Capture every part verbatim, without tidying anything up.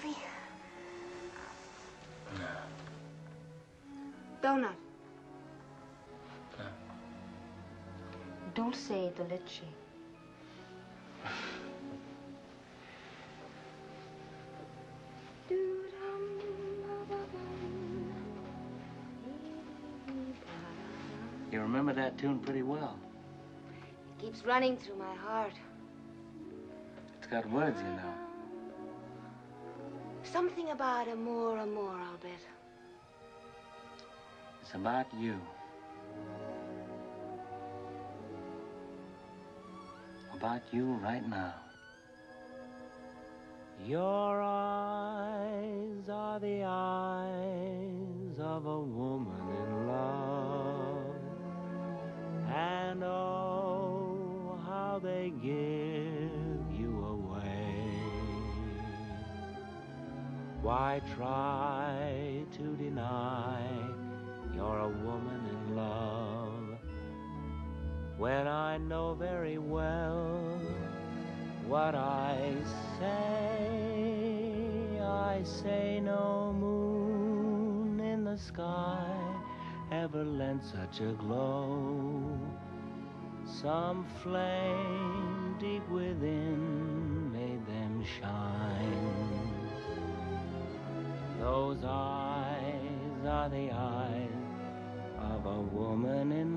coffee? No. Donut. No. Dulce de leche. You remember that tune pretty well. It keeps running through my heart. It's got words, you know. Something about amour, amour, I'll bet. It's about you. About you right now. Your eyes are the eyes of a woman in love. And oh, how they give you away. Why try to deny you're a woman in love when I know very well what I say? I say no moon in the sky ever lent such a glow. Some flame deep within made them shine. Those eyes are the eyes of a woman in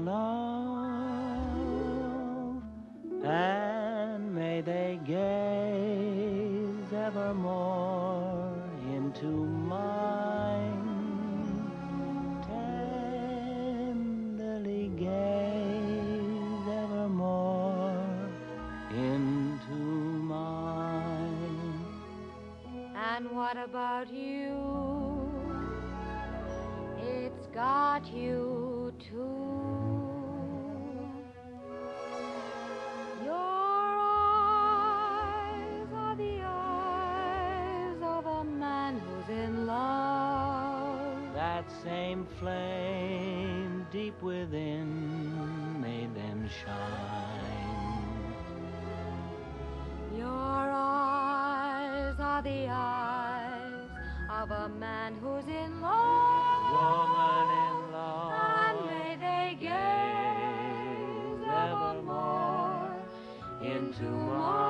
love, and may they gaze evermore into mine, tenderly gaze evermore into mine. And what about you? It's got you too. Your eyes are the eyes of a man who's in love. That same flame deep within made them shine. Your eyes are the eyes of a man who's in love. Woman in love, and may they gaze evermore into mine.